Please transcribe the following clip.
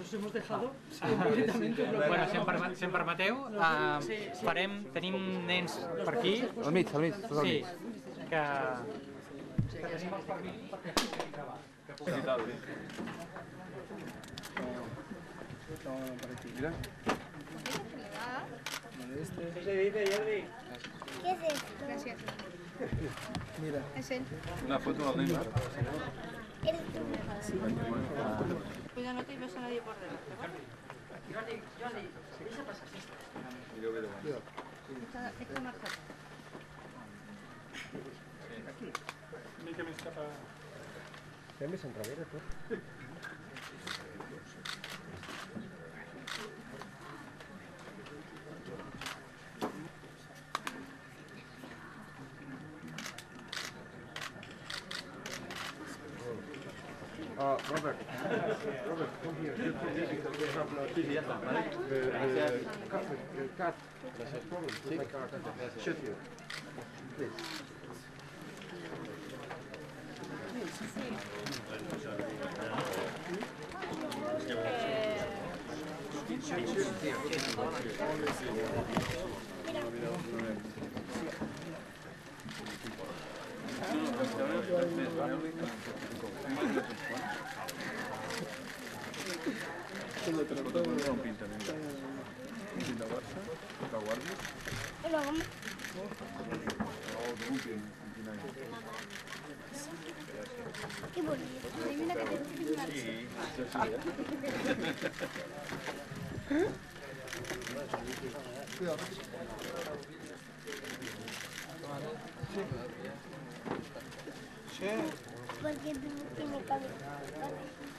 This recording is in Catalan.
os hemos dejado completamente bloqueados. Bueno, si em permeteu, tenim nens per aquí. Al mig, tot al mig. Sí, que tenim els permisos perquè puguin gravar. Mira. ¿Qué se dice, Jordi? ¿Qué es esto? Gracias. Mira. Es él. Una foto del nen. Eres tú. Cuida, no te ves a nadie por delante, ¿vale? Jordi, deixa passar. Esta marca. Una mica més cap a... Fem més enrere, tot. Robert, come here. You have no TV, ¿vale? The cat. Sí. Shoot you. Please. Qué bonito. Mira que te tienes una porque tú tienes cabeza.